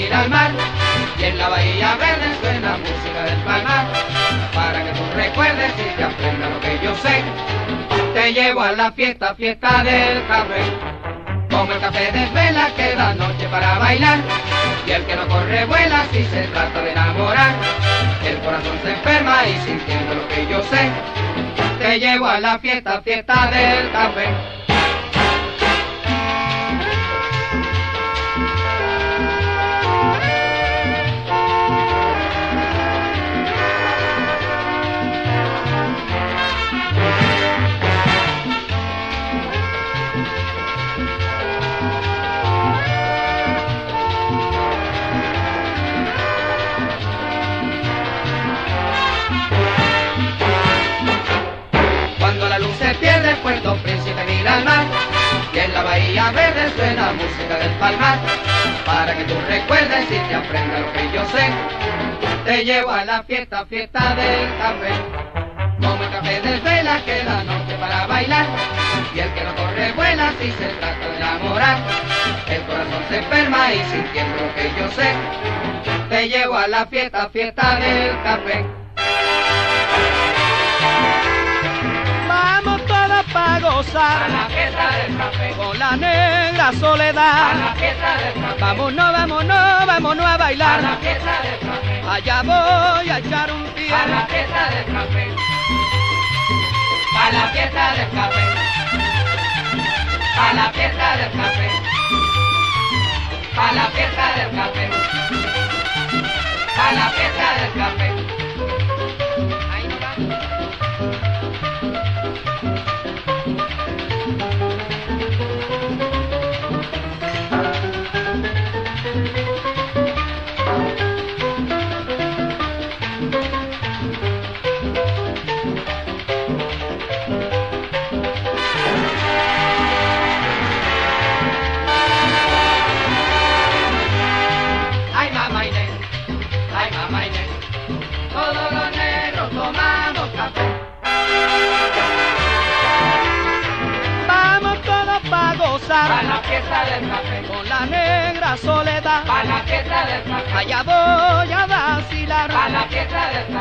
mira al mar, y en la bahía verde suena música del palmar. Para que tú recuerdes y te aprendas lo que yo sé, te llevo a la fiesta, fiesta del café. Como el café desvela, queda noche para bailar, y el que no corre vuela si se trata de enamorar. El corazón se enferma y sintiendo lo que yo sé, te llevo a la fiesta, fiesta del café. Puerto Príncipe mira al mar, y en la bahía verde suena música del palmar. Para que tú recuerdes y te aprendas lo que yo sé, te llevo a la fiesta, fiesta del café. Como el café desvela, queda noche para bailar, y el que no corre vuela si se trata de enamorar. El corazón se enferma y sintiendo lo que yo sé, te llevo a la fiesta, fiesta del café. Vamos todos pa' gozar A la fiesta del café, con la negra soledad. a la fiesta del café, Vámonos, vámonos, vámonos a a bailar. la fiesta del café, Allá voy a echar un pie. a la fiesta del café, a la fiesta del café, a la fiesta del café, a la fiesta del café, a la fiesta del café. Ahí nos vamos. Todos los negros tomamos café. Vamos todos pa' A gozar la fiesta del café, con la negra soledad. a la fiesta del café, Allá voy a vacilar. a la fiesta del café,